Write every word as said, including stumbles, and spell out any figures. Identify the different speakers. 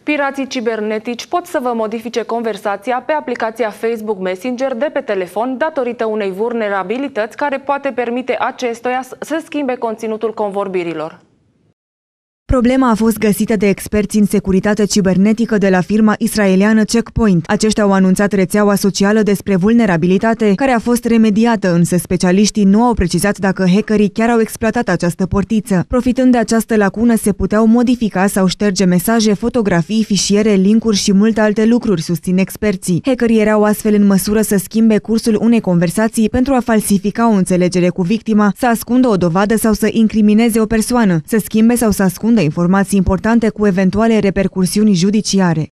Speaker 1: Pirații cibernetici pot să vă modifice conversația pe aplicația Facebook Messenger de pe telefon datorită unei vulnerabilități care poate permite acestuia să schimbe conținutul convorbirilor.
Speaker 2: Problema a fost găsită de experți în securitate cibernetică de la firma israeliană Checkpoint. Aceștia au anunțat rețeaua socială despre vulnerabilitate, care a fost remediată, însă specialiștii nu au precizat dacă hackerii chiar au exploatat această portiță. Profitând de această lacună, se puteau modifica sau șterge mesaje, fotografii, fișiere, linkuri și multe alte lucruri, susțin experții. Hackerii erau astfel în măsură să schimbe cursul unei conversații pentru a falsifica o înțelegere cu victima, să ascundă o dovadă sau să incrimineze o persoană, să schimbe sau să ascundă informații importante cu eventuale repercursiuni judiciare.